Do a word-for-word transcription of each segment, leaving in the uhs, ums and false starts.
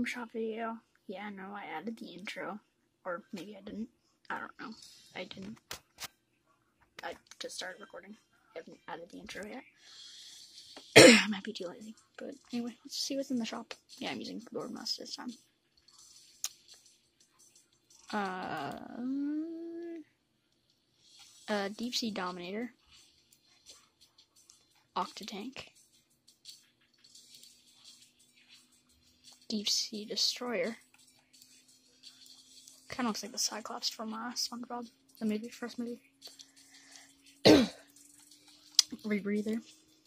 item shop video. Yeah, no, I added the intro. Or maybe I didn't. I don't know. I didn't. I just started recording. I haven't added the intro yet. I might be too lazy. But anyway, let's see what's in the shop. Yeah, I'm using Lord Mouse this time. Uh, uh, Deep Sea Dominator. Octatank. Deep Sea Destroyer. Kind of looks like the Cyclops from uh, SpongeBob, the movie, first movie. Rebreather.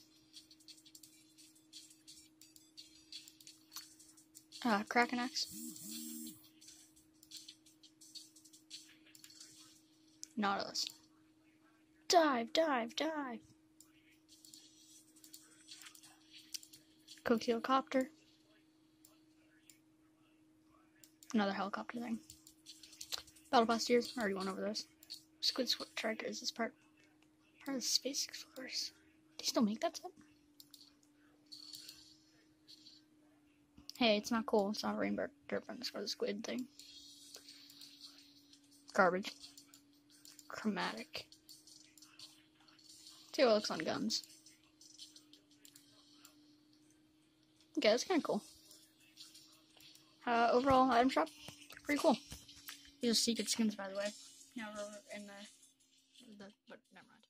Uh, Kraken Axe. Nautilus. Dive, dive, dive. Coquelicopter. Another helicopter thing. Battle Bustiers. I already went over those. Squid Striker is this part. Part of the Space Explorers. They still make that set? Hey, it's not cool. It's not a rainbow difference for the squid thing. Garbage. Chromatic. See how it looks on guns. Okay, that's kind of cool. Uh, overall, item shop, pretty cool. These are secret skins, by the way. Now we're in the, the but never mind.